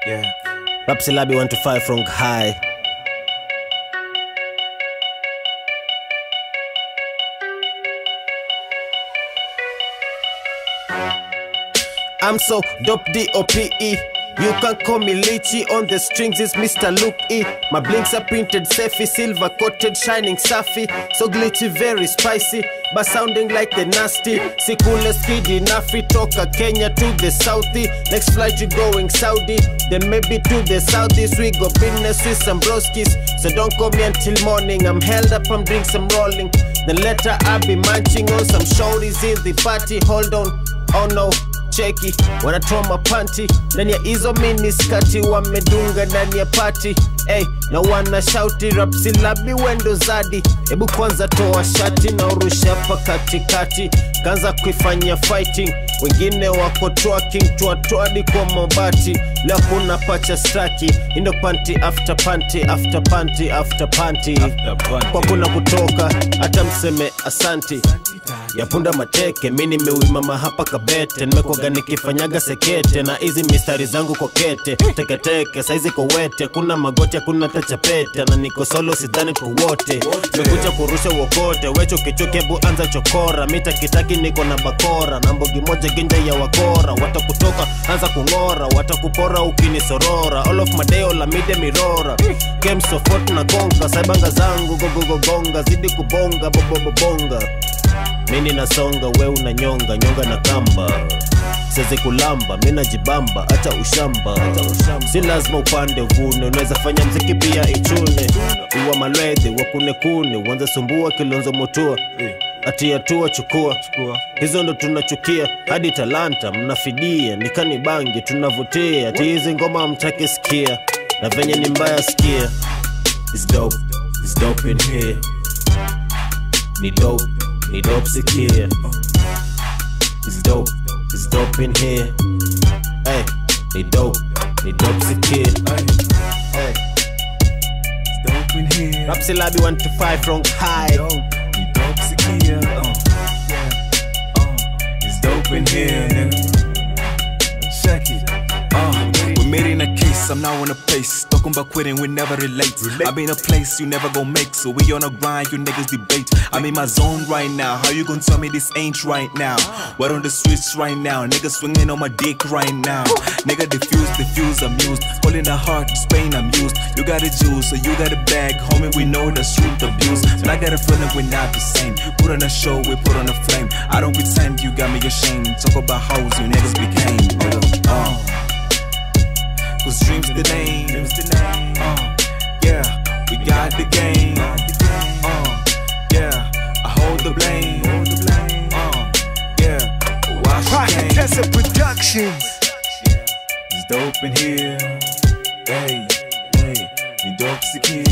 Yeah. Rapsilabi 125 from high. I'm so dope D-O-P-E. You can call me Lychee, on the strings is Mr. Luke E. My blinks are printed Sefi, silver coated, shining Safi. So glitchy, very spicy, but sounding like the nasty. Sikule skiddy, Nafi, toka Kenya to the Southie. Next flight you going Saudi, then maybe to the Southeast. We go business with some broskies, so don't call me until morning. I'm held up, I'm doing some rolling. Then later I'll be munching on some shorties in the party. Hold on, oh no, cheki wanatoa mapanti ndani ya hizo mini skati, wamedunga ndani ya party. Hey, na wana shouti Rapsilabi wendo zadi. Ebu kwanza toa shati na urusha hapa katikati, kanza kuifanya fighting. Wengine wako twerking, tuatoadi kwa mabati. Leo kuna pacha staki, indo panty after panty, after panty, after panty. Kwa kuna kutoka, hata mseme asanti. Yapunda mateke, mini mewimama hapa kabete. Nimekwaga nikifanyaga sekete, na hizi mistari zangu kwa kete. Teke teke, saizi kwa wete, kuna magoti, kuna tachapete. Na niko solo sidhani kwa wote, mekuja kurusha wokote. Wecho kichoke bu anza chokora, mita kitaki niko na bakora. Na mbogi moja ginja ya wakora, watakutoka anza kungora, watakupora ukinisorora. All of my day all amide mirora. Came so fort na konka, saibanga zangu gogogonga. Zidi kubonga, bobobonga. Mini nasonga, we unanyonga, nyonga na kamba. Seze kulamba, mina jibamba, ata ushamba. Si lazima upande vune, unaweza fanya mziki pia ichune. Uwa malwede, wakune kune, uanza sumbua kilonzo motua. Ati yatua chukua, hizo ndo tunachukia. Hadi talanta, mnafidia, nikani bangi, tunavutia. Ati hizi ngoma mtaki sikia, na venye ni mbaya sikia. It's dope in here. Ni dope sikia. It's dope in here. Hey, ni dope sikia. Hey, It's dope in here. Rapsilabi 125 from high. Ni dope sikia. It's dope in here, nigga. Check it. We made in a case, I'm now in a place. Talking about quitting, we never relate. I'm in a place you never gon' make, so we on a grind, you niggas debate. I'm in my zone right now, how you gon' tell me this ain't right now? What on the streets right now, niggas swinging on my dick right now. Nigga diffuse, amused. Holding the heart, Spain I'm used. You got a juice, so you got a bag, homie, we know that's truth abuse. But I got a feeling we're not the same. Put on a show, we put on a flame. I don't pretend, you got me ashamed. Talk about hoes, you niggas became. Cause dreams the name. Yeah, we got the game. Yeah, I hold the blame. Yeah, wash the Tessa Productions. It's dope in here. Hey, ni dope sikia.